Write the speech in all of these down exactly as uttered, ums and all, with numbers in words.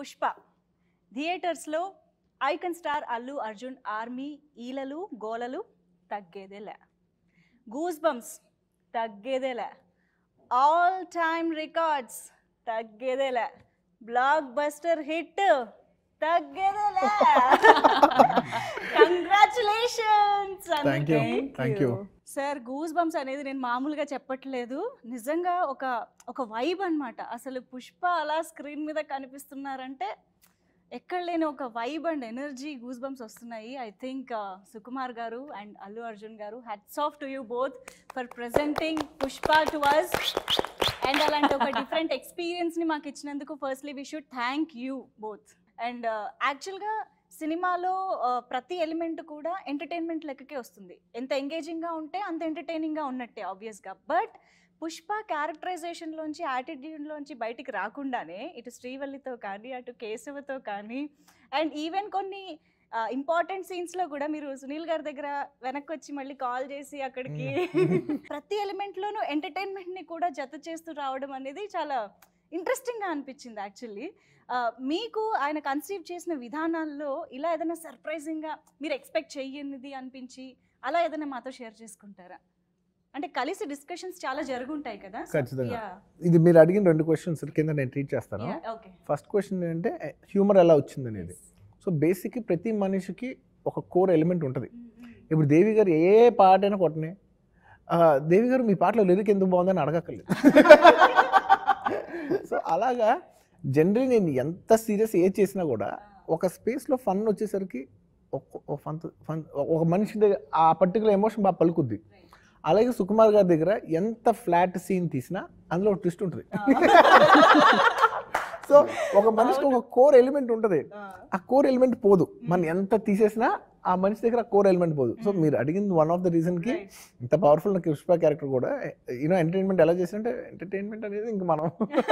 పుష్ప థియేటర్స్లో icon star Allu Arjun army ఈలలు గోలలు తగ్గేదేలే, గూస్ బంప్స్ తగ్గేదేలే, ఆల్ టైమ్ రికార్డ్స్ తగ్గేదేలే, బ్లాక్ బస్టర్ హిట్ తగ్గేదేలే. Congratulations. Thank you thank you sir, goose bumps అనేది నేను మామూలుగా చెప్పట్లేదు, నిజంగా ఒక ఒక వైబ్ అనమాట. అసలు పుష్ప అలా స్క్రీన్ మీద కనిపిస్తున్నారంటే ఎక్కడ లేని ఒక vibe and energy, goose bumps వస్తున్నాయి. I think Sukumar garu and Allu Arjun garu, hats off to you both for presenting Pushpa to us. And అలాంటి ఒక డిఫరెంట్ ఎక్స్పీరియన్స్ని మాకు ఇచ్చినందుకు firstly we should thank you both. And యాక్చువల్గా సినిమాలో ప్రతి ఎలిమెంట్ కూడా ఎంటర్టైన్మెంట్ లెక్కకే వస్తుంది. ఎంత ఎంగేజింగ్గా ఉంటే అంత ఎంటర్టైనింగ్గా ఉన్నట్టే ఆబ్వియస్గా. బట్ పుష్ప క్యారెక్టరైజేషన్లోంచి యాటిట్యూడ్లోంచి బయటికి రాకుండానే ఇటు శ్రీవల్లితో కానీ అటు కేశవతో కానీ అండ్ ఈవెన్ కొన్ని ఇంపార్టెంట్ సీన్స్లో కూడా మీరు సునీల్ గారి దగ్గర వెనక్కి వచ్చి మళ్ళీ కాల్ చేసి అక్కడికి ప్రతి ఎలిమెంట్లోనూ ఎంటర్టైన్మెంట్ని కూడా జత చేస్తూ రావడం అనేది చాలా ఇంట్రెస్టింగ్గా అనిపించింది యాక్చువల్లీ. మీకు ఆయన కన్సీవ్ చేసిన విధానాల్లో ఇలా ఏదైనా సర్ప్రైజింగ్గా మీరు ఎక్స్పెక్ట్ చెయ్యనిది అనిపించి అలా ఏదైనా మాతో షేర్ చేసుకుంటారా? అంటే కలిసి డిస్కషన్స్ చాలా జరుగుంటాయి కదా. ఖచ్చితంగా. ఇది మీరు అడిగిన రెండు క్వశ్చన్స్ కింద నేను ట్రీట్ చేస్తాను. ఫస్ట్ క్వశ్చన్ ఏంటంటే హ్యూమర్ ఎలా వచ్చింది అనేది. సో బేసిక్గా ప్రతి మనిషికి ఒక కోర్ ఎలిమెంట్ ఉంటుంది. ఇప్పుడు దేవి గారు ఏ పాట అయినా కొట్టనే, దేవి గారు మీ పాటలో లిరిక్ ఎందుకు బాగుందని అడగక్కర్లేదు. సో అలాగా జనరల్ నేను ఎంత సీరియస్ ఏది చేసినా కూడా ఒక స్పేస్లో ఫన్ వచ్చేసరికి ఒక ఫన్ ఫన్ ఒక మనిషి దగ్గర ఆ పర్టికులర్ ఎమోషన్ బాగా పలుకుద్ది. అలాగే సుకుమార్ గారి దగ్గర ఎంత ఫ్లాట్ సీన్ తీసినా అందులో ఒక ట్విస్ట్ ఉంటుంది. సో ఒక మనిషికి ఒక కోర్ ఎలిమెంట్ ఉంటుంది, ఆ కోర్ ఎలిమెంట్ పోదు. మనం ఎంత తీసేసినా ఆ మనిషి దగ్గర కోర్ ఎలిమెంట్ పోదు. సో మీరు అడిగింది వన్ ఆఫ్ ద రీజన్కి ఇంత పవర్ఫుల్ నాకు పుష్ప క్యారెక్టర్ కూడా యూనో ఎంటర్టైన్మెంట్ ఎలా చేసినంటే ఎంటర్టైన్మెంట్ అనేది ఇంక మనం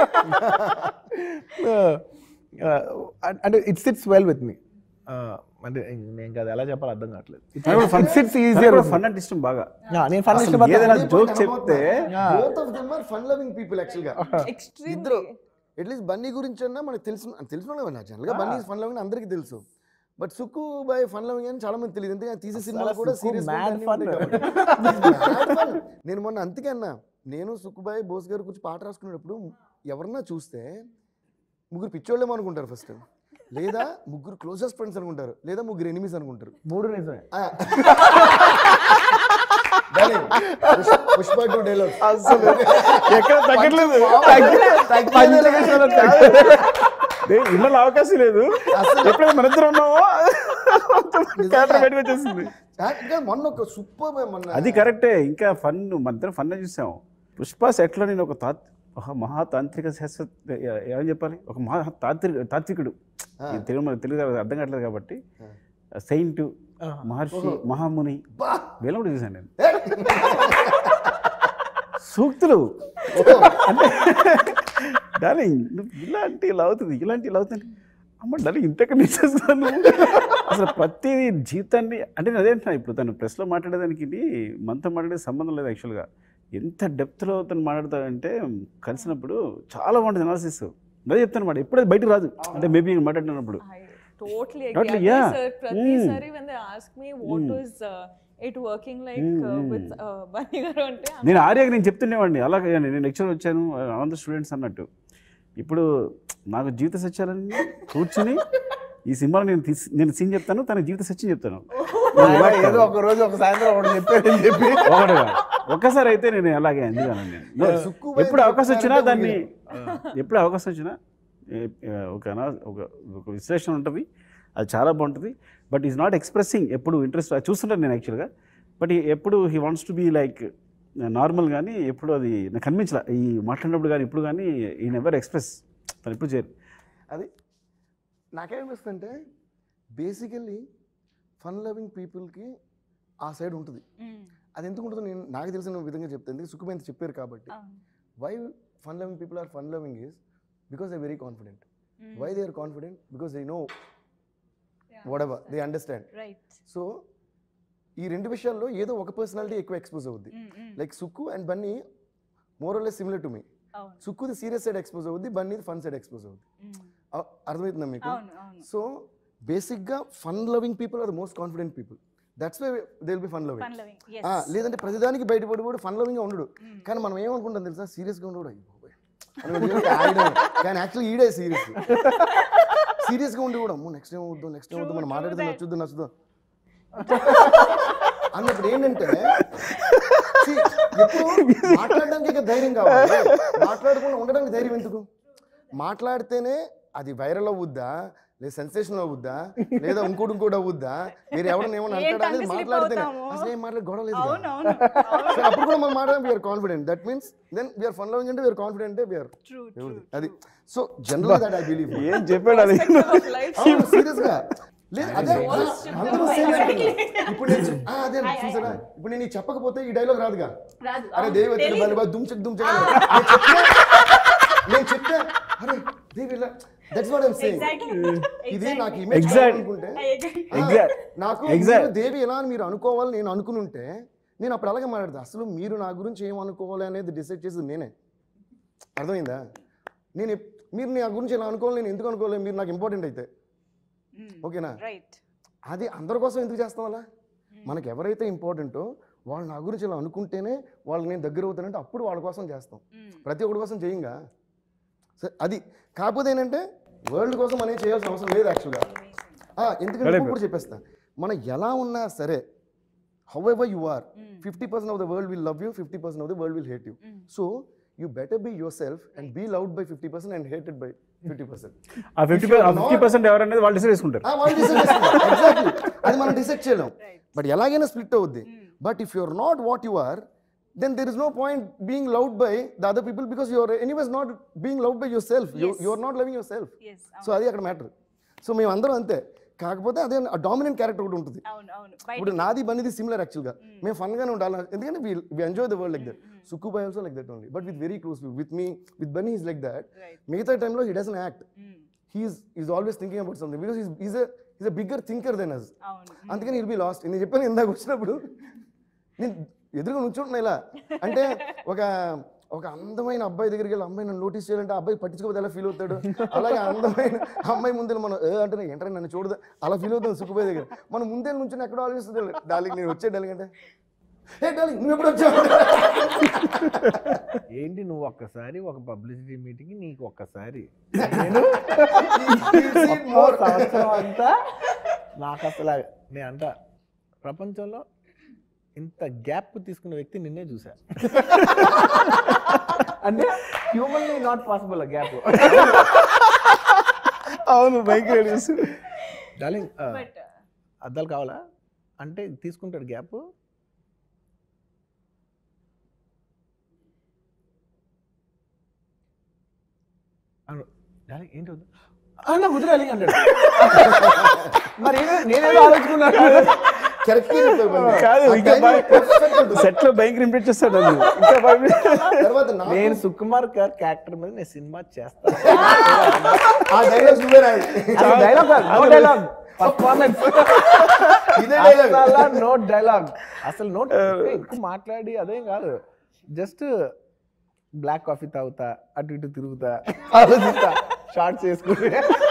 అంటే it sits well with me. అంటే నేను కదా ఎలా చెప్పాలి అర్థం కావట్లేదు. Fun sits easier. ఫన్ అంటే ఇష్టం బాగా. నేను ఫన్ ఇష్టం. ఏదైనా జోక్ చెప్తే both of them are fun loving people actual గా. ఇద్దరు అట్లీస్ట్ బన్నీ గురించి అన్నా మనకు తెలుసు తెలిసిన వాళ్ళే జనరల్ గా. బన్నీ ఫన్ లవింగ్ అందరికీ తెలుసు. But Sukku bhai fun loving అని చాలా మంది తెలియదు. ఎందుకంటే తీసే సినిమా కూడా సీరియస్. నేను మొన్న అంతకే అన్నా, నేను సుక్కుబాయ్ బోస్ గారి గురించి పాట రాసుకునేటప్పుడు ఎవరన్నా చూస్తే ముగ్గురు పిచ్చోళ్ళేమో అనుకుంటారు ఫస్ట్, లేదా ముగ్గురు క్లోజెస్ట్ ఫ్రెండ్స్ అనుకుంటారు, లేదా ముగ్గురు ఎనిమీస్ అనుకుంటారు. మూడు నిజమే. పుష్ప టూ డైలాగ్ ఎక్కడ తగ్గట్లేదు, ఇళ్ళలో అవకాశం లేదు. ఎప్పుడైతే మన ఇద్దరు ఉన్నామో బయటకు వచ్చేసింది. మొన్న ఒక సూపర్ మొన్న అది కరెక్టే. ఇంకా ఫన్ మన ఇద్దరం ఫన్ చూసాం. పుష్ప సెట్లో నేను ఒక తాత్ ఒక మహాతాంత్రిక శాస్త్ర ఏమని చెప్పాలి, ఒక మహా తాంత్రిక తాత్వికుడు, తెలుగు మన తెలుగు అర్థం కావట్లేదు కాబట్టి సెయింట్, మహర్షి, మహాముని వీళ్ళ కూడా చూసాను నేను. సూక్తులు అంటే డార్లింగ్ నువ్వు ఇలాంటి ఇలా అవుతుంది, ఇలాంటి ఇలా అవుతుంది. అమ్మ డార్లింగ్ ఇంతకన్నా ఇచ్చేస్తాను. అసలు ప్రతి జీవితాన్ని అంటే నేను అదే అంటున్నా. ఇప్పుడు తను ప్రెస్లో మాట్లాడేదానికి మనతో మాట్లాడే సంబంధం లేదు యాక్చువల్గా. ఎంత డెప్త్లో తను మాట్లాడతాడంటే కలిసినప్పుడు చాలా బాగుంటుంది అనాలిసిస్. అదే చెప్తాను మాట, ఎప్పుడైతే బయటకు రాదు. అంటే మేబీ నేను మాట్లాడినప్పుడు totally agree. Totally, yeah. Sir, Pratisari when they ask me what mm. was uh, it working like mm. uh, with uh, Bunny garu ante నేను ఆర్యాకి నేను చెప్తుండేవాడిని అలాగే. నేను లెక్చర్ వచ్చాను ఆన్ ద స్టూడెంట్స్ అన్నట్టు. ఇప్పుడు నాకు జీవిత సత్యాలన్నీ కూర్చుని ఈ సినిమాలో నేను నేను సీన్ చెప్తాను, తన జీవిత సత్యం చెప్తాను. ఏదో ఒక రోజు ఒక సాయంత్రం ఒకటి చెప్పాడని చెప్పి ఒకటిగా ఒక్కసారి అయితే నేను అలాగే అందుకని నేను ఎప్పుడు అవకాశం వచ్చినా దాన్ని ఎప్పుడు అవకాశం వచ్చినా ఒక ఒక ఒక విశ్లేషణ ఉంటుంది, అది చాలా బాగుంటుంది. బట్ ఈజ్ నాట్ ఎక్స్ప్రెసింగ్ ఎప్పుడు ఇంట్రెస్ట్ చూస్తుంటాను నేను యాక్చువల్గా. బట్ ఎప్పుడు he wants to be like normal, కానీ ఎప్పుడు అది నాకు కనిపించలే ఈ మాట్లాడినప్పుడు కానీ ఇప్పుడు కానీ ఈ నెవర్ ఎక్స్ప్రెస్ తను ఎప్పుడు చేయరు. అది నాకేమనిపిస్తుందంటే బేసికల్లీ ఫన్ లవింగ్ పీపుల్కి ఆ సైడ్ ఉంటుంది. అది ఎందుకు ఉంటుందో నేను నాకు తెలిసిన విధంగా చెప్తాను, సుఖమైన చెప్పారు కాబట్టి. Why fun loving people are fun loving is because they're very confident. Mm. Why they are confident? Because they know yeah. whatever they understand. Right. So ee rendu vishayallo edo oka personality ekku expose avuddi. Like Sukku and Bunny more or less similar to me. Oh. Sukku the serious side expose avuddi, Bunny the fun side expose avuddi. Mm. అర్థమవుతుందా మీకు? అవును అవును so బేసిక్గా fun loving people are the most confident people. That's why they will be fun loving. Fun loving లేదంటే ప్రతిదానికి బయటపడి కూడా fun లవింగ్గా ఉండడు. కానీ మనం ఏమనుకుంటాం తెలుసా, సీరియస్గా ఉండడు. కానీ యాక్చువల్లీ ఈడే సీరియస్ సీరియస్గా ఉండి కూడా అమ్మో నెక్స్ట్ టైం వద్దు నెక్స్ట్ టైం వద్దు మనం మాట్లాడితే నచ్చుద్దు నచ్చుద్దు అన్నప్పుడు ఏంటంటే ఎప్పుడు మాట్లాడడానికి ఇక ధైర్యం కావాలి, మాట్లాడకుండా ఉండడానికి ధైర్యం ఎందుకు? మాట్లాడితేనే అది వైరల్ అవ్వుద్దా, లేదా సెన్సేషన్ అవ్వుద్దా, లేదా ఇంకోటి ఇంకోటి అవ్వుద్దా, మీరు ఎవరైనా ఏమన్నా అంటాడా అనేది మాట్లాడితేనే. అసలు ఏం మాట్లాడి గొడవ లేదు. అప్పుడు కూడా మనం మాట్లాడడం we are confident. That means then we are fun loving అంటే వీఆర్ కాన్ఫిడెంట్ వీఆర్ అది. So general that I believe. ఏం చెప్పాడు అది సీరియస్ గా లేదు. అదే అందరూ సేమ్. ఇప్పుడు నేను అదే చూసారా, ఇప్పుడు నేను చెప్పకపోతే ఈ డైలాగ్ రాదుగా. అరే దేవి వచ్చాడు బలి బాగా దుమ్చక్ దుమ్చక్ నేను చెప్తే అరే Devi that's what I'm saying. ఇది నాకు ఇమేజ్ అనుకుంటే నాకు దేవి ఎలా అని మీరు అనుకోవాలి నేను అనుకుని ఉంటే నేను అప్పుడు అలాగే మాట్లాడతా. అసలు మీరు నా గురించి ఏం అనుకోవాలి అనేది డిసైడ్ చేసేది నేనే. అర్థమైందా? నేను మీరు నా గురించి ఎలా అనుకోవాలి, నేను ఎందుకు అనుకోవాలి, మీరు నాకు ఇంపార్టెంట్ అయితే ఓకేనా? అది అందరి కోసం ఎందుకు చేస్తాం అలా? మనకి ఎవరైతే ఇంపార్టెంటో వాళ్ళు నా గురించి ఇలా అనుకుంటేనే వాళ్ళు నేను దగ్గర అవుతానంటే అప్పుడు వాళ్ళ కోసం చేస్తాం. ప్రతి ఒక్కరి కోసం చేయంగా సరే అది. కాకపోతే ఏంటంటే వరల్డ్ కోసం అనేది చేయాల్సిన అవసరం లేదు యాక్చువల్గా. ఎందుకంటే కూడా చెప్పేస్తా, మనం ఎలా ఉన్నా సరే however you are, fifty percent of the world will love you, fifty percent of the world will hate you. So you better be yourself and be loved by fifty percent and hated by fifty percent. ఆ fifty percent ఎవరనేది వాళ్ళు decide చేసుకుంటారు. వాళ్ళు decide చేసుకుంటారు. Exactly అది మనం decide చేయలేం. But ఎలాగైనా స్ప్లిట్ అవుద్ది. But if you are not what you are then there is no point being loved by the other people because you are anyways not being loved by yourself. you, you are not loving yourself. So అది అక్కడ matter. So మేము అందరం అంతే. కాకపోతే అదే dominant character ఒకటి ఉంటుంది. ఇప్పుడు నాది బన్నీది సిమిలర్ యాక్చువల్గా. మేము ఫన్గానే ఉండాలి ఎందుకంటే we we enjoy the world like that. Sukkubhai also like that only, but with very close with me with Bunny is like that. మిగతా టైంలో he doesn't act. He's is always thinking about something because is is is a bigger thinker than us. అందుకని will B last. నేను చెప్పాను ఇందాక వచ్చినప్పుడు నేను ఎదురుగా నుంచుంటున్నా ఇలా అంటే ఒక ఒక అందమైన అబ్బాయి దగ్గరికి వెళ్ళి అమ్మాయి నన్ను నోటీస్ చేయాలంటే అబ్బాయి పట్టించుకోకపోతే ఎలా ఫీల్ అవుతాడు, అలాగే అందమైన అమ్మాయి ముందే మనం ఏ అంటే ఏంటంటే నన్ను చూడదు అలా ఫీల్ అవుతుంది సుక్కుబాయ్ దగ్గర. మనం ముందే నుంచి ఎక్కడో ఆలోచిస్తుంది డార్లింగ్ నేను వచ్చే డార్లింగ్ అంటే ఏ డార్లింగ్ నువ్వు ఎప్పుడు వచ్చావు ఏంటి నువ్వు ఒక్కసారి ఒక పబ్లిసిటీ మీటింగ్ నీకు ఒక్కసారి సంవత్సరం అంతా నాకు అసలు నేను అంట ప్రపంచంలో ఇంత గ్యాప్ తీసుకున్న వ్యక్తి నిన్నే చూసా. అంటే హ్యూమన్లీ నాట్ పాసిబుల్ ఆ గ్యాప్. అవును బైక్ డార్లింగ్ అద్దాలు కావాలా అంటే తీసుకుంటాడు గ్యాప్. డార్లింగ్ ఏంటి వద్దు నాకు వద్దు డార్లింగ్ అంటాడు. మరి నేనేదో ఆలోచుకున్నాను. సెట్ లో బైక్ ఇంప్రెస్ చేస్తాడు. నేను సుకుమార్ గారి క్యారెక్టర్ మీద నేను సినిమా చేస్తాను. నో డైలాగ్ అసలు నోట్ ఎక్కువ మాట్లాడి అదేం కాదు. జస్ట్ బ్లాక్ కాఫీ తాగుతా, అటు ఇటు తిరుగుతా, ఆలోచిస్తా, షార్ట్స్ చేసుకుంటే.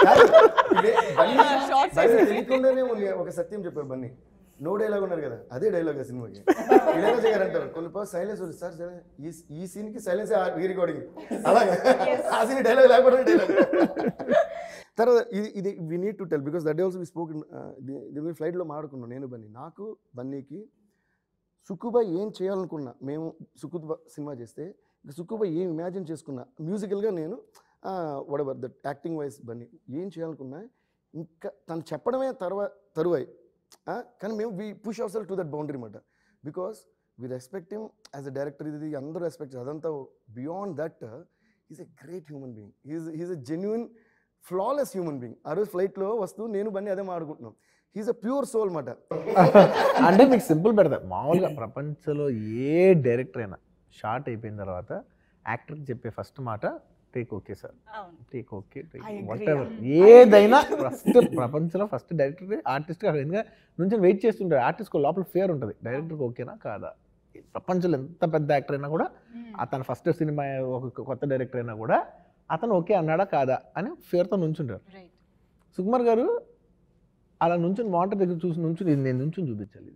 ఒక సత్యం చెప్పారు బన్నీ, నో డైలాగ్ ఉన్నారు కదా అదే డైలాగ్ ఆ సినిమాకి. ఇళయరాజా గారు అంటారు కొన్ని పర్స్ సైలెన్స్ ఉంది సార్, ఈ ఈ సీన్కి సైలెన్స్ రీ రికార్డింగ్ అలాగే ఆ సీన్ డైలాగ్ లేకపోతే డైలాగ్. తర్వాత ఇది ఇది we need to tell because that also we spoke దీని ఫ్లైట్లో మాట్లాడుకున్నాం నేను బన్నీ. నాకు బన్నీకి సుక్కుబాయ్ ఏం చేయాలనుకున్నా, మేము సుక్కుబాయ్ సినిమా చేస్తే సుక్కుబాయ్ ఏం ఇమాజిన్ చేసుకున్నా మ్యూజికల్గా నేను whatever that acting wise Bunny ఏం చేయాలనుకున్నా ఇంకా తను చెప్పడమే తర్వా తరువాయి. కానీ మేము we push our self to that boundary మాట because we respect him as a director. ఇది అందరూ రెస్పెక్ట్ అదంతా beyond that is a great human being. He's he's a genuine flawless human being. ఆ రోజు ఫ్లైట్లో వస్తూ నేను బన్నీ అదే మాట్లాడుకుంటున్నాం. హీజ్ అ ప్యూర్ సోల్ మాట. అంటే మీకు సింపుల్ పెడతా, మామూలుగా ప్రపంచంలో ఏ డైరెక్టర్ అయినా షార్ట్ అయిపోయిన తర్వాత యాక్టర్కి చెప్పే ఫస్ట్ మాట take okay sir, take okay, whatever ఏదైనా ఫస్ట్ ప్రపంచంలో ఫస్ట్ డైరెక్టర్ ఆర్టిస్ట్ ఎందుకంటే నుంచి వెయిట్ చేస్తుంటారు. ఆర్టిస్ట్కి లోపల ఫేర్ ఉంటుంది, డైరెక్టర్కి ఓకేనా కాదా. ప్రపంచంలో ఎంత పెద్ద యాక్టర్ అయినా కూడా తన ఫస్ట్ సినిమా ఒక కొత్త డైరెక్టర్ అయినా కూడా అతను ఓకే అన్నాడా కాదా అని ఫేర్తో నుంచుంటారు. రైట్. సుకుమార్ గారు అలా నుంచుని మానిటర్ దగ్గర చూసి నుంచుని ఇది నేను నుంచుని చూపించాలి.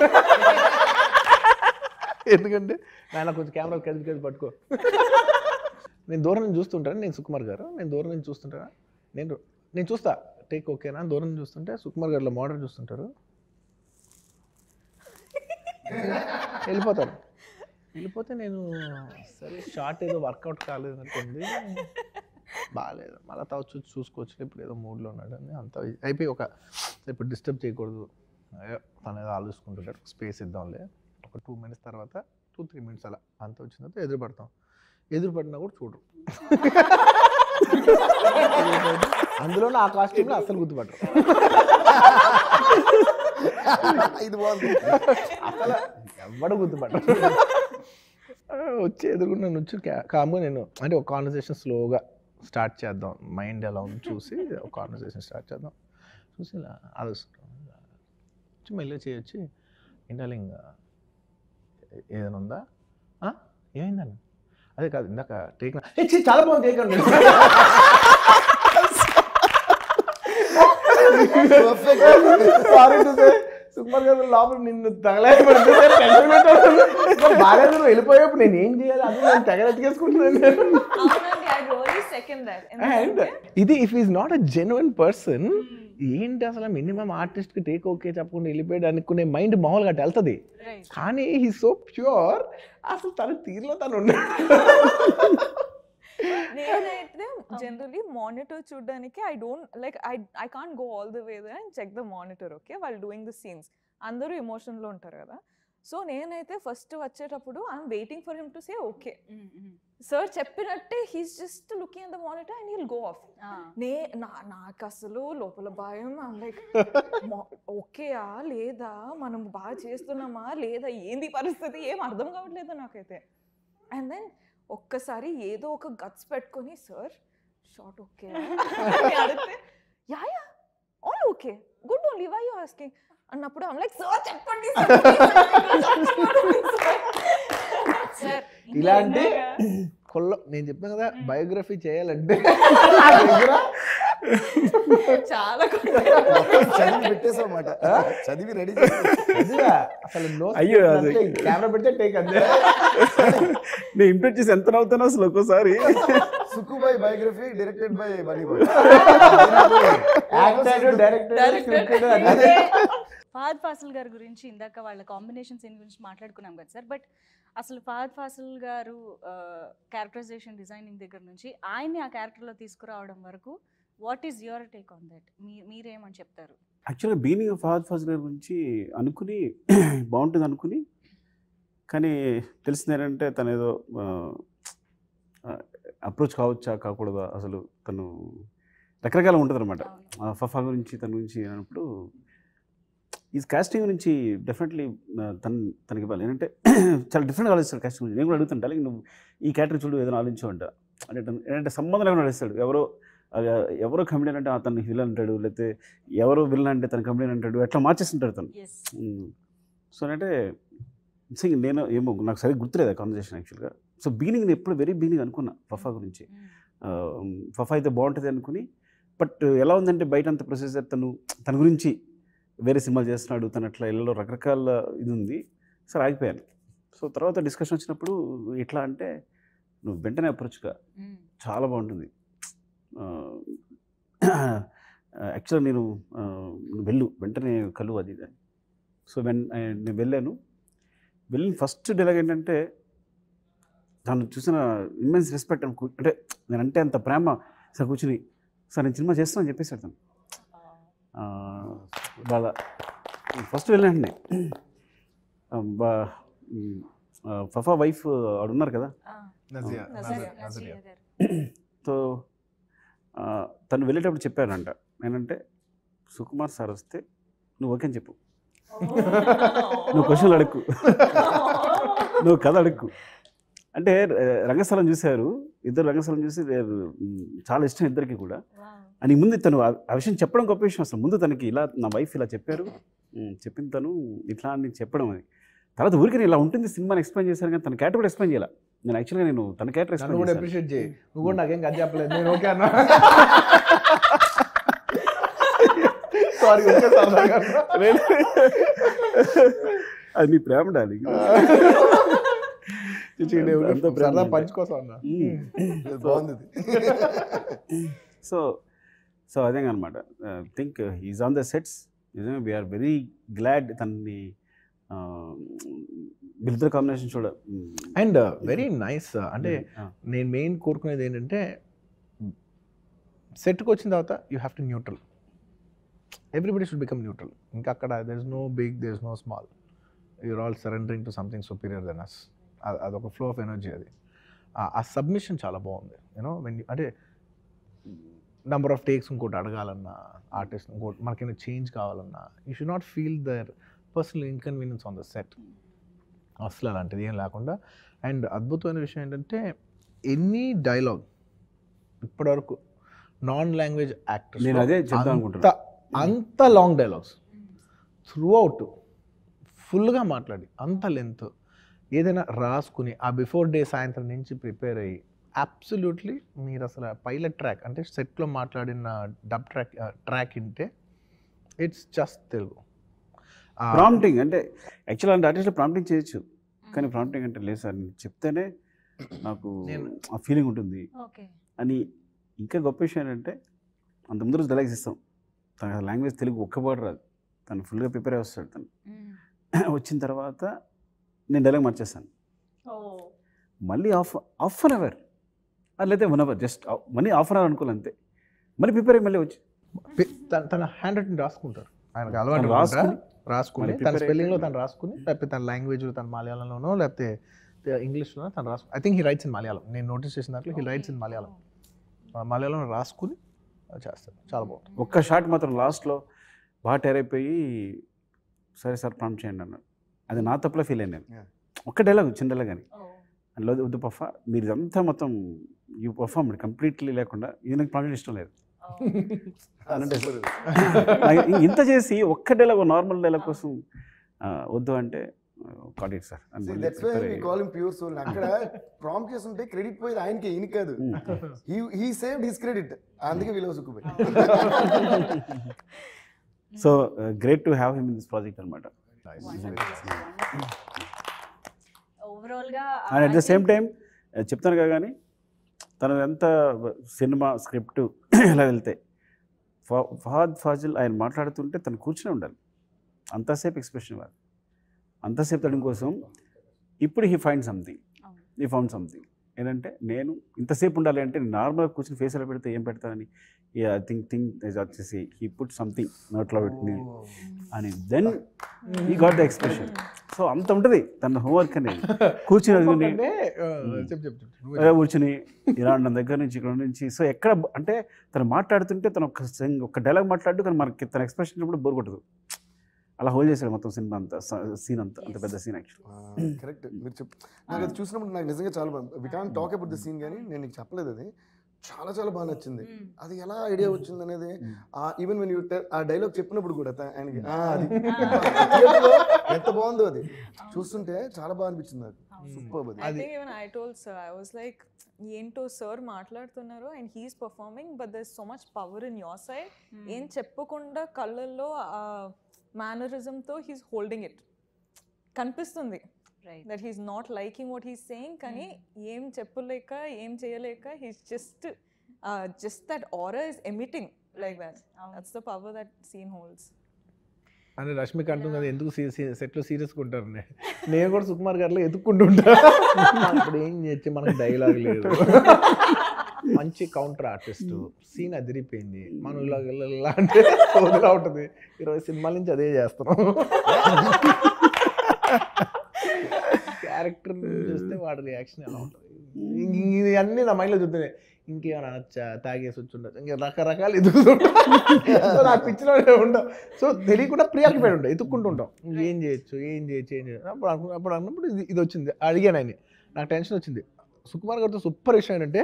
ఎందుకంటే నాయన కొంచెం కెమెరా కదిలి కదిలి పట్టుకో. నేను దూరం నుంచి చూస్తుంటాను, నేను సుకుమార్ గారు నేను దూరం నుంచి చూస్తుంటాను, నేను నేను చూస్తా టేక్ ఓకేనా దూరం నుంచి చూస్తుంటే సుకుమార్ గారు మానిటర్ చూస్తుంటారు, వెళ్ళిపోతారు. వెళ్ళిపోతే నేను సరే షార్ట్ ఏదో వర్కౌట్ కాలేదు అనుకుంది, బాగాలేదు మళ్ళీ తావు చూసి చూసుకోవచ్చు ఇప్పుడు ఏదో మూడ్లో ఉన్నాడు అని అంత అయిపోయి ఒక ఇప్పుడు డిస్టర్బ్ చేయకూడదు తను ఏదో ఆలోచుకుంటుంటాడు, స్పేస్ ఇద్దాంలే. ఒక టూ మినిట్స్ తర్వాత టూ త్రీ మినిట్స్ అలా అంత వచ్చిన తర్వాత ఎదురు పడతాం. ఎదురు పడినా కూడా చూడరు. అందులో ఆ కాస్ట్యూమ్లో అస్సలు గుర్తుపట్టరు. ఇది బాగుంది. అసలు ఎవడ గుర్తుపట్టరు. వచ్చి ఎదురుకుండా నుంచి కామ్గా నేను అంటే ఒక కాన్వర్సేషన్ స్లోగా స్టార్ట్ చేద్దాం, మైండ్ ఎలా ఉంది చూసి ఒక కాన్వర్సేషన్ స్టార్ట్ చేద్దాం చూసి ఇలా ఆలోచిస్తాం. మెల్లగా చేయొచ్చి ఇండాలింగ్ ఏదైనా ఉందా ఏమైందని అదే కాదు ఇందాక టేక్ చాలా బాగుంది టేక్ అండి. సుకుమార్ గారు లోపల నిన్ను తగలేదు బాగాలేదు వెళ్ళిపోయేప్పుడు నేను ఏం చేయాలి అది నేను తెగలెట్టుకేసుకుంటున్నాను. ఇది if is not a genuine person ఏంటి అసలు మినిమం ఆర్టిస్ట్ కి టేక్ ఓకే చెప్పకుండా వెళ్ళిపోయాడు అనుకునే మైండ్ మామూలుగా వెళ్తుంది. కానీ హీ సో ప్యూర్ అసలు తన తీరులో తను ఉన్నాడు. నేనైతే జనరలీ మానిటర్ చూడడానికి I don't like I I can't go all the way there and check the monitor okay while doing the scenes. అందరూ ఎమోషన్లో ఉంటారు కదా. సో నేనైతే ఫస్ట్ వచ్చేటప్పుడు I'm waiting for him to say okay sir చెప్పినట్టే he's just looking at the monitor and he'll go off. నే నా నాకు అసలు లోపల భయం లైక్ ఓకేయా లేదా మనం బాగా చేస్తున్నామా లేదా ఏంది పరిస్థితి ఏం అర్థం కావట్లేదు నాకైతే. అండ్ దెన్ ఒక్కసారి ఏదో ఒక గట్స్ పెట్టుకొని సార్ షార్ట్ ఓకే అడిగితే yeah yeah all okay good only why you asking అన్నప్పుడు ఐమ్ లైక్ సార్ చెప్పండి సార్. ఇలాంటి కొల్ల నేను చెప్పాను కదా బయోగ్రఫీ చేయాలంటే చాలా చదివి పెట్టేసామాట, చదివి రెడీ అసలు అయ్యో కెమెరా పెడితే టేక్ అంతే. నేను ఇంప్రెస్ చేసి ఎంత నవ్వుతాను అసలు ఒక్కోసారి. Sukkubhai biography directed by Bunny boy. Fahadh Faasil గారి గురించి ఇందాక వాళ్ళ కాంబినేషన్ సీన్ గురించి మాట్లాడుకున్నాం కదా సార్. బట్ అసలు ఫహద్ ఫాసిల్ గారు క్యారెక్టరైజేషన్ డిజైనింగ్ దగ్గర నుంచి ఆయన్ని ఆ క్యారెక్టర్లో తీసుకురావడం వరకు what is your take on that? మీ మీరేమని చెప్తారు? యాక్చువల్గా బీనింగ్ ఫహద్ ఫాసిల్ గారి గురించి అనుకుని బాగుంటుంది అనుకుని, కానీ తెలిసింది ఏంటంటే తను ఏదో అప్రోచ్ కావచ్చా కాకూడదా అసలు తను రకరకాల ఉంటుంది అనమాట. ఫఫా గురించి తన గురించి అన్నప్పుడు ఈ కాస్టింగ్ గురించి డెఫినెట్లీ తను తనకి ఇవ్వాలి. ఏంటంటే చాలా డిఫరెంట్గా ఆలోచిస్తాడు కాస్టింగ్ గురించి. నేను కూడా అడుగుతుంటా అలాగే నువ్వు ఈ క్యారెక్టర్ చూడు ఏదైనా ఆలోచించు అంట. అంటే ఏంటంటే సంబంధం లేకుండా నడుస్తాడు. ఎవరో ఎవరో కమెడియన్ అంటే తను విలన్ అంటాడు, లేకపోతే ఎవరో విలన్ అంటే తన కమెడియన్ అంటాడు, అట్లా మార్చేస్తుంటాడు తను. సో అంటే నేను ఏమో నాకు సరిగ్గా గుర్తులేదు ఆ కాన్వర్సేషన్ యాక్చువల్గా. సో బీనింగ్ నేను ఎప్పుడు వెరీ బీనింగ్ అనుకున్నా ఫఫా గురించి. ఫఫా అయితే బాగుంటుంది అనుకుని, బట్ ఎలా ఉందంటే బయట అంత ప్రొసెసర్ తను తన గురించి వేరే సినిమాలు చేస్తున్నాడు, తను అట్లా ఇళ్ళలో రకరకాల ఇది ఉంది. సరే ఆగిపోయాను. సో తర్వాత డిస్కషన్ వచ్చినప్పుడు ఎట్లా అంటే నువ్వు వెంటనే అప్రోచ్గా చాలా బాగుంటుంది యాక్చువల్గా నేను వెళ్ళు వెంటనే కలు అది ఇది. సో వెన్ నేను వెళ్ళాను. వెళ్ళిన ఫస్ట్ డైలాగ్ ఏంటంటే తను చూసిన ఇమ్మెన్స్ రెస్పెక్ట్ అంటే నేనంటే అంత ప్రేమ సార్ కూర్చుని సార్ నేను సినిమా చేస్తానని చెప్పేసాడు తను. బాగా ఫస్ట్ వెళ్ళండి ఫఫా వైఫ్ ఆడు ఉన్నారు కదా, సో తను వెళ్ళేటప్పుడు చెప్పానంట నేనంటే సుకుమార్ సార్ వస్తే నువ్వు ఓకే అని చెప్పు, నువ్వు క్వశ్చన్లు అడుక్కు, నువ్వు కథ అడుక్కు అంటే. రంగస్థలం చూశారు ఇద్దరు, రంగస్థలం చూసి చాలా ఇష్టం ఇద్దరికి కూడా. అని ముందు తను ఆ విషయం చెప్పడం గొప్ప విషయం. అసలు ముందు తనకి ఇలా నా వైఫ్ ఇలా చెప్పారు చెప్పింది తను ఇట్లా అని చెప్పడం. అది తర్వాత ఊరికి ఇలా ఉంటుంది సినిమాని ఎక్స్ప్లెయిన్ చేశారు కానీ తన క్యారెక్టర్ కూడా ఎక్స్ప్లెయిన్ చేయాలి. నేను యాక్చువల్గా నేను తన క్యారెక్టర్ నన్ను కూడా ఎక్స్ప్లెయిన్ అప్రిషియేట్ చేయి. నువ్వు కూడా నాకేం కథ చెప్పలేదు, నేను ఓకే అన్నా. సారీ, అది నీ ప్రేమ డాలి. సరదా పంచ్ కోసం అన్నా. బాగుంది. సో సో అదే అనమాట. Think is on the sets. నిజంగా వీఆర్ వెరీ గ్లాడ్ తనని వీళ్ళిద్దరు కాంబినేషన్ చూడ. And very nice. అంటే నేను మెయిన్ కోరుకునేది ఏంటంటే సెట్కి వచ్చిన తర్వాత you have to neutral. Everybody should become neutral. ఇంకా అక్కడ there is no big, there is no small, you're all surrendering to something superior then us. అదొక ఫ్లో ఆఫ్ ఎనర్జీ. అది ఆ సబ్మిషన్ చాలా బాగుంది. యూనో వెన్ అంటే నెంబర్ ఆఫ్ టేక్స్ ఇంకోటి అడగాలన్నా, artist ఇంకోటి మనకైనా చేంజ్ కావాలన్నా, you should not feel their personal inconvenience on the set. అసలు అలాంటిది ఏం లేకుండా. అండ్ అద్భుతమైన విషయం ఏంటంటే ఎనీ డైలాగ్ ఇప్పటివరకు నాన్ లాంగ్వేజ్ యాక్టర్స్ నేను అదే చెప్దాం అనుకుంటున్నా. అంత లాంగ్ డైలాగ్స్ త్రూ అవుట్ ఫుల్గా మాట్లాడి అంత లెంత్ ఏదైనా రాసుకుని ఆ బిఫోర్ డే సాయంత్రం నుంచి ప్రిపేర్ అయ్యి అబ్సల్యూట్లీ మీరు అసలు పైలట్ ట్రాక్ అంటే సెట్లో మాట్లాడిన డబ్ ట్రాక్ ట్రాక్ వింటే ఇట్స్ జస్ట్ తెలుగు. ప్రాంప్టింగ్ అంటే యాక్చువల్ అంటే ఆర్టిస్ట్లో ప్రాంప్టింగ్ చేయొచ్చు, కానీ ప్రాంప్టింగ్ అంటే లేదు సార్ చెప్తేనే నాకు ఆ ఫీలింగ్ ఉంటుంది అని. ఇంకా గొప్ప విషయం ఏంటంటే అంత ముందు డైలాగ్స్ ఇస్తాం, తన లాంగ్వేజ్ తెలుగు ఒక్క వర్డ్ రాదు, తను ఫుల్గా ప్రిపేర్ అయి వస్తాడు. తను వచ్చిన తర్వాత నేను డైలాగ్ మార్చేస్తాను, మళ్ళీ హాఫ్ హాఫ్ అన్ అవర్ లేదా వన్ అవర్ జస్ట్ మళ్ళీ హాఫ్ అన్ అవర్ అనుకోవాలి అంతే, మళ్ళీ ప్రిపేర్ అయ్యి మళ్ళీ వచ్చి తన హ్యాండ్ రైటింగ్ రాసుకుంటారు. ఆయనకు అలవాటు రాసుకుని రాసుకుని తన స్పెల్లింగ్లో తను రాసుకుని, లేకపోతే తన లాంగ్వేజ్లో తన మలయాళంలోనో లేకపోతే ఇంగ్లీష్లోనో తను రాసుకు. I think he writes in Malayalam. నేను నోటీస్ చేసిన దాంట్లో హీ రైట్స్ ఇన్ మలయాళం. మలయాళంలో రాసుకుని చేస్తాడు. చాలా బాగుంటుంది. ఒక్క షాట్ మాత్రం లాస్ట్లో బాగా టైర్ అయిపోయి సరే సార్ ప్రాంప్ట్ చేయండి అన్నాడు. అది నా తప్పులో ఫీల్ అయ్యాను నేను. ఒక్క డైలాగ్ చిన్న డైలాగ్ కానీ అందులో వద్దు పఫా మీరు ఇదంతా మొత్తం యూ పర్ఫామ్ కంప్లీట్లీ లేకుండా ఇది నాకు ప్రాంప్ట్ ఇష్టం లేదు అంటే ఇంత చేసి ఒక్క డైలాగ్ నార్మల్ డైలాగ్ కోసం వద్దు అంటే call it sir. Pure soul. అక్కడ ప్రాంప్ట్ చేస్తుంటే క్రెడిట్ పోయేది ఆయనకి, ఈయన కాదు. He saved his credit. అందుకే విలువ సుక్కుపోయి. So great to have him in this project అనమాట. And at the same time చెప్తాను కదా, కానీ తను ఎంత సినిమా స్క్రిప్ట్ ఎలా వెళ్తే ఫహద్ ఫాజిల్ ఆయన మాట్లాడుతుంటే తను కూర్చునే ఉండాలి, అంతసేపు ఎక్స్ప్రెషన్ ఇవ్వాలి, అంతసేపు తన కోసం. ఇప్పుడు he find something, he found something. ఏంటంటే నేను ఇంతసేపు ఉండాలి అంటే నార్మల్గా కూర్చొని ఫేస్ ఎలా పెడితే ఏం పెడతానని ఐ థింక్ థింక్ వచ్చేసి హీ పుట్ సంథింగ్ నోట్లో పెట్టి అని then he got the expression. So అంత ఉంటుంది తన హోంవర్క్ అనేది. కూర్చుని కూర్చుని ఇలా ఉన్న దగ్గర నుంచి ఇక్కడ నుంచి సో ఎక్కడ అంటే తను మాట్లాడుతుంటే తను ఒక ఒక డైలాగ్ మాట్లాడుతూ కానీ మనకి తన ఎక్స్ప్రెషన్ కూడా బోర్ కొట్టదు. అలా హోల్డ్ చేశాడు మొత్తం సినిమా అంతా, సీన్ అంతా అంత పెద్ద సీన్ యాక్చువల్లీ. కరెక్ట్. మీరు చెప్ నాకు అది చూసినప్పుడు నాకు నిజంగా చాలా బాగా, we can't talk about the scene, కానీ నేను నీకు చెప్పలేదు, అది చాలా చాలా బాగా నచ్చింది. అది ఎలా ఐడియా వచ్చింది అనేది ఈవెన్ వెన్ యూ ఆ డైలాగ్ చెప్పినప్పుడు కూడా ఆయనకి అది ఎంత బాగుందో అది చూస్తుంటే చాలా బాగా అనిపించింది నాకు. సూపర్. అది I told sir I was like ఏంటో సార్ మాట్లాడుతున్నారు and he is performing but there is so much power in your side. ఏం చెప్పకుండా కళ్ళల్లో మేనరిజంతో హీస్ హోల్డింగ్ ఇట్ కనిపిస్తుంది that he's not liking what he's saying, కానీ ఏం చెప్పలేక ఏం చేయలేక he's just just that aura is emitting like that. That's the power that scene holds. అని రష్మిక అంటుంది కదా, ఎందుకు సెట్లో సీరియస్గా ఉంటారు. నేను కూడా సుకుమార్ గారిలో ఎత్తుక్కుంటుంటా. ఇప్పుడు ఏం చేస్తే మనకు డైలాగ్ లేదు, మంచి కౌంటర్ ఆర్టిస్ట్, సీన్ అదిరిపోయింది, మనం ఇలా ఇలా అంటే సోదిలా ఉంటుంది. ఇరవై సినిమాల నుంచి అదే చేస్తున్నాం. క్యారెక్టర్ చూస్తే వాడి రియాక్షన్ ఎలా ఉంటుంది, ఇది అన్నీ నా మైండ్లో చూస్తున్నాయి. ఇంకేమైనా అనొచ్చా, తాగేసి వచ్చి ఉండొచ్చు, ఇంకా రకరకాలు ఎదుగుతుంటాం. నాకు పిచ్చిలో ఉండవు. సో తెలియకుండా ప్రియాకిపోయి ఉంటాం, ఎత్తుక్కుంటుంటాం, ఏం చేయొచ్చు ఏం చేయొచ్చు ఏం చేయొచ్చు. అప్పుడు అను అప్పుడు అన్నప్పుడు ఇది ఇది వచ్చింది, అడిగాను ఆయన, నాకు టెన్షన్ వచ్చింది. సుకుమార్ గారితో సూపర్ విషయం ఏంటంటే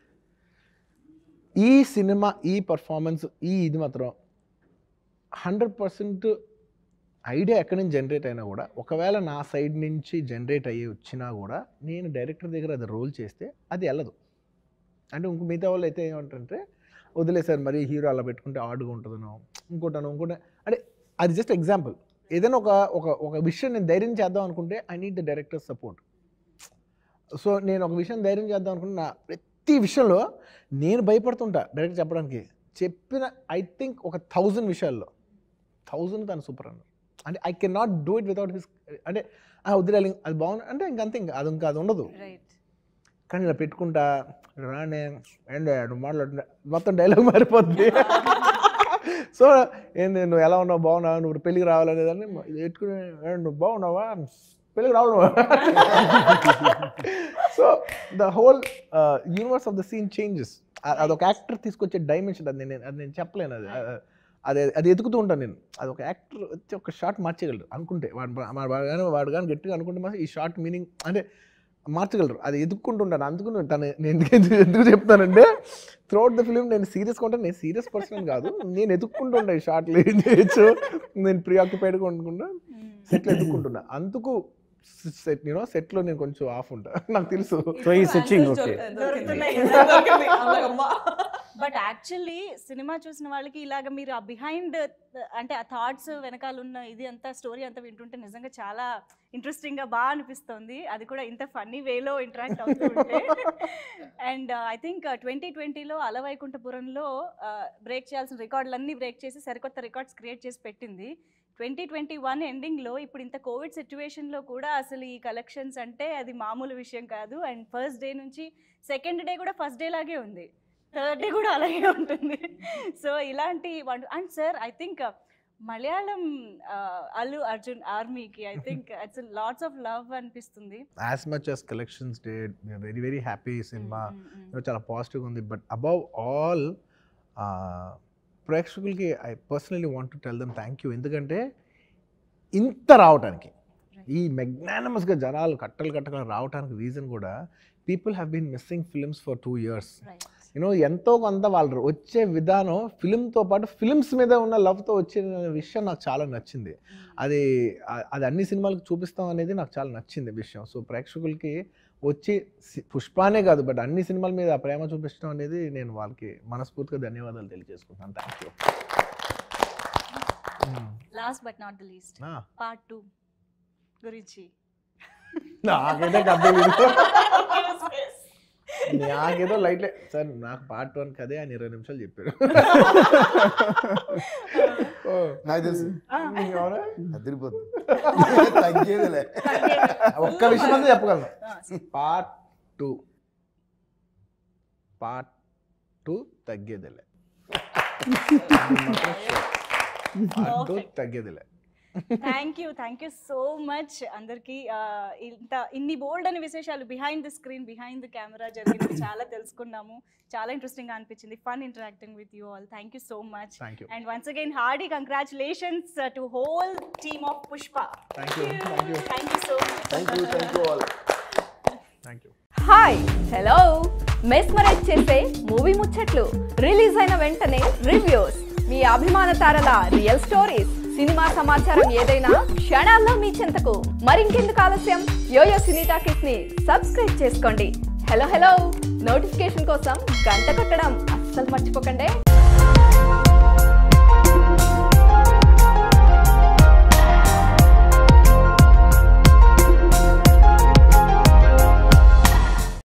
ఈ సినిమా ఈ పర్ఫార్మెన్స్ ఈ ఇది మాత్రం హండ్రెడ్ పర్సెంట్ ఐడియా ఎక్కడి నుంచి జనరేట్ అయినా కూడా ఒకవేళ నా సైడ్ నుంచి జనరేట్ అయ్యి వచ్చినా కూడా నేను డైరెక్టర్ దగ్గర అది రోల్ చేస్తే అది వెళ్ళదు. అంటే ఇంకో మిగతా వాళ్ళు అయితే ఏమంటారంటే వదిలేసారు మరి హీరో అలా పెట్టుకుంటే ఆడుగా ఉంటుందనో ఇంకోటనో ఇంకోటి, అంటే అది జస్ట్ ఎగ్జాంపుల్. ఏదైనా ఒక ఒక ఒక విషయం నేను ధైర్యం చేద్దాం అనుకుంటే I need the director support. So నేను ఒక విషయం ధైర్యం చేద్దాం అనుకుంటే నా ప్రతి విషయంలో నేను భయపడుతుంటా డైరెక్ట్ చెప్పడానికి. చెప్పిన ఐ థింక్ ఒక థౌజండ్ విషయాల్లో థౌజండ్ తను సూపర్ అన్నారు. అంటే I can not do it without his, అంటే వదిలేయాలి అది బాగుంది అంటే ఇంకంతే, ఇంకా అది ఇంకా అది ఉండదు. కానీ ఇలా పెట్టుకుంటా రానే అండ్ నువ్వు మాట్లాడుతున్నా మొత్తం డైలాగ్ మారిపోద్ది. సో ఏంది నువ్వు ఎలా ఉన్నావు బాగున్నావు నువ్వు పెళ్ళికి రావాలనేదాన్ని పెట్టుకుని నువ్వు బాగున్నావా పెళ్ళికి రావడం. So the whole universe of the scene changes. అదొక యాక్టర్ తీసుకొచ్చే డైమెన్షన్, అది నేను అది నేను చెప్పలేను. అది అది అది ఎదుగుతూ ఉంటాను నేను. అది ఒక యాక్టర్ వచ్చి ఒక షార్ట్ మార్చేయగలరు అనుకుంటే, వాడు వాడు కానీ వాడు కానీ గట్టిగా అనుకుంటే మాత్రం ఈ షార్ట్ మీనింగ్ అంటే మార్చగలరు. అది ఎదుక్కుంటుంటాను. అందుకు తను నేను ఎందుకు ఎందుకు చెప్తానంటే త్రూఅవుట్ ద ఫిలిం నేను సీరియస్గా ఉంటాను. నేను సీరియస్ పర్సన్ కాదు, నేను ఎదుక్కుంటుంటా ఈ షార్ట్లు ఏం చేయొచ్చు, నేను ప్రీఆక్యుపైడ్గా ఉండకుండా సెట్లు ఎదుక్కుంటున్నా. అందుకు సెట్ యూనో సెట్లో నేను కొంచెం ఆఫ్ ఉంటా, నాకు తెలుసు. సో ఈ searching okay. But actually cinema చూసిన వాళ్ళకి ఇలాగ మీరు ఆ బిహైండ్ అంటే ఆ థాట్స్ వెనకాల ఉన్న ఇది అంతా స్టోరీ అంతా వింటుంటే నిజంగా చాలా ఇంట్రెస్టింగ్గా బాగా అనిపిస్తుంది. అది కూడా ఇంత ఫన్నీ వేలో ఇంటరాక్ట్ అవుతుంటే. అండ్ ఐ థింక్ ట్వంటీ ట్వంటీలో అలవైకుంఠపురంలో బ్రేక్ చేయాల్సిన రికార్డులన్నీ బ్రేక్ చేసి సరికొత్త రికార్డ్స్ క్రియేట్ చేసి పెట్టింది. ట్వంటీ ట్వంటీ వన్ ఎండింగ్లో ఇప్పుడు ఇంత కోవిడ్ సిచ్యువేషన్లో కూడా అసలు ఈ కలెక్షన్స్ అంటే అది మామూలు విషయం కాదు. అండ్ ఫస్ట్ డే నుంచి సెకండ్ డే కూడా ఫస్ట్ డే లాగే ఉంది, థర్డ్ డే కూడా అలాగే ఉంటుంది. సో ఇలాంటి and sir I think Malayalam Allu Arjun ఆర్మీకి I think it's lots of love అనిపిస్తుంది. As much as collections day very very happy. Cinema చాలా పాజిటివ్గా ఉంది. బట్ అబౌవ్ ఆల్ ప్రేక్షకులకి I personally want to tell them thank you. ఎందుకంటే ఇంత రావడానికి, ఈ మెగ్నానమస్గా జనాలు కట్టలు కట్టగా రావడానికి రీజన్ కూడా people have been missing films for two years. You know ఎంతో కొంత వాళ్ళు వచ్చే విధానం ఫిలింతో పాటు ఫిలిమ్స్ మీద ఉన్న లవ్తో వచ్చే విషయం నాకు చాలా నచ్చింది. అది అది అన్ని సినిమాలకు చూపిస్తాం అనేది నాకు చాలా నచ్చింది విషయం. సో ప్రేక్షకులకి వచ్చి పుష్పానే కాదు బట్ అన్ని సినిమాల మీద ఆ ప్రేమ చూపించడం అనేది నేను వాళ్ళకి మనస్ఫూర్తిగా ధన్యవాదాలు తెలియజేసుకుంటాను. Thank you. Last but not the least part two గురించి నాకైతే కథ నాకేదో లైట్లే సార్, నాకు పార్ట్ వన్ కదే ఆయన ఇరవై నిమిషాలు చెప్పారు. నాకు తెలుసు అదిరిపోతుంది, తగ్గేదిలే. ఒక్క విషయం అంతా చెప్పగలను, పార్ట్ టూ పార్ట్ టూ తగ్గేదిలే, పార్ట్ టూ తగ్గేదిలే. Thank you thank you so much అందరికీ. ఇంత ఇన్ని బోల్డ్ అనే విశేషాలు behind the screen behind the camera జరిగింది చాలా తెలుసుకున్నాము. చాలా ఇంట్రెస్టింగ్ గా అనిపించింది. Fun interacting with you all. Thank you so much. And once again hearty congratulations to whole team of Pushpa. Thank you thank you thank you so much. Thank you thank you all. Thank you. Hi hello, mesmerize చేసే movie ముచ్చట్లు, release అయిన వెంటనే reviews, మీ అభిమాన తారల real stories, cinema సమాచారం ఏదైనా క్షణాల్లో మీ చెంతకు. మరింకెందుకు ఆలస్యం, యోయో సినీ టాకీస్ ని సబ్స్క్రైబ్ చేసుకోండి. హలో హలో నోటిఫికేషన్ కోసం గంట కొట్టడం అస్సలు మర్చిపోకండి.